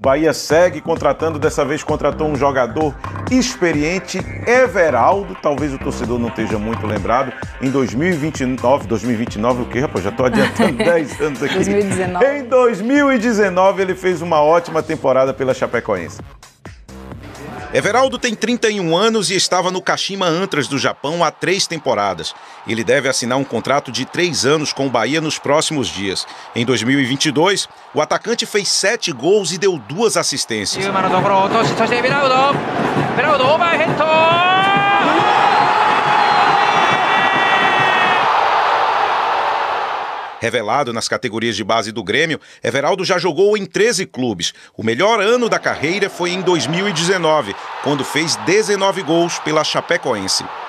Bahia segue contratando, dessa vez contratou um jogador experiente, Everaldo, talvez o torcedor não esteja muito lembrado, em 2029 o quê, rapaz? Já estou adiantando 10 anos aqui. 2019. Em 2019 ele fez uma ótima temporada pela Chapecoense. Everaldo tem 31 anos e estava no Kashima Antlers do Japão há 3 temporadas. Ele deve assinar um contrato de 3 anos com o Bahia nos próximos dias. Em 2022, o atacante fez 7 gols e deu 2 assistências. Revelado nas categorias de base do Grêmio, Everaldo já jogou em 13 clubes. O melhor ano da carreira foi em 2019, quando fez 19 gols pela Chapecoense.